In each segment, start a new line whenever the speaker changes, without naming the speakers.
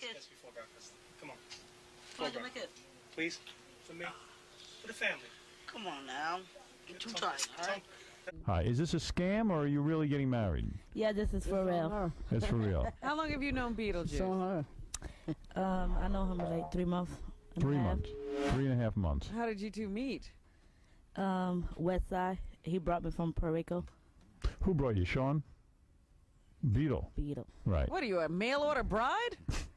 kiss before breakfast. Come on.
Come on, give me a kiss.
Please? For me? For the family.
Come on now. You're too tight, all right?
Hi, is this a scam or are you really getting married?
Yeah, this is for real.
It's for real.
How long have you known Beetlejuice?
I know him like 3 months.
3 months. 3.5 months.
How did you two meet?
West Side. He brought me from Puerto Rico.
Who brought you, Sean? Beetle. Right.
What are you, a mail order bride?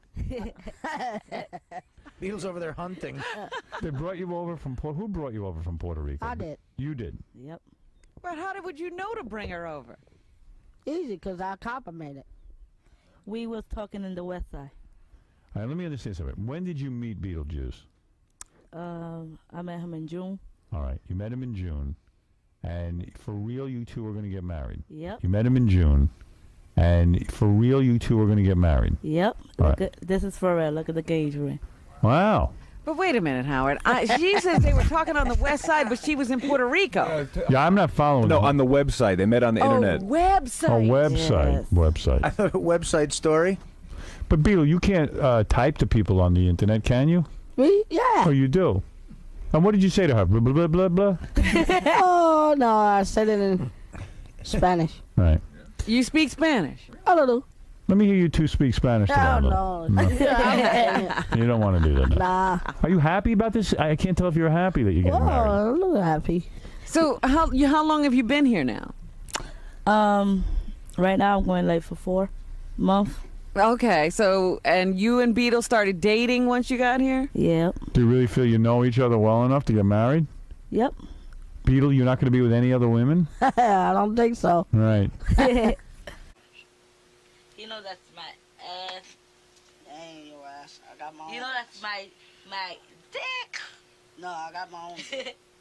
Beetle's over there hunting.
They brought you over from who brought you over from Puerto Rico?
I did.
You did?
Yep.
But would you know to bring her over?
Easy, because I complimented.
We was talking in the West Side.
All right, let me understand something. When did you meet Beetlejuice?
I met him in June.
All right, you met him in June, and for real, you two are going to get married.
Yep.
You met him in June, and for real, you two are going to get married.
Yep. This is for real. Look at the gauge ring.
Wow.
But wait a minute, Howard. She says they were talking on the West Side, but she was in Puerto Rico.
Yeah, I'm not following.
No, on the website. They met on the internet.
Website.
Oh, website.
Yes.
Website.
I thought a website story.
But Beetle, you can't type to people on the internet, can you?
Me? Yeah.
Oh, you do. And what did you say to her? Blah, blah, blah, blah, blah?
Oh, no, I said it in Spanish.
Right.
You speak Spanish?
I don't know.
Let me hear you two speak Spanish together.
No.
You don't want to do that.
Nah.
Are you happy about this? I can't tell if you're happy that you're getting married.
Oh, I'm a little happy.
So how long have you been here now?
Right now I'm going like for 4 months.
Okay, so, and you and Beetle started dating once you got here?
Yep.
Do you really feel you know each other well enough to get married?
Yep.
Beetle, you're not going to be with any other women?
I don't think so.
Right.
You know that's my ass.
That ain't your ass. I got my own.
You know that's my dick.
No, I got my own.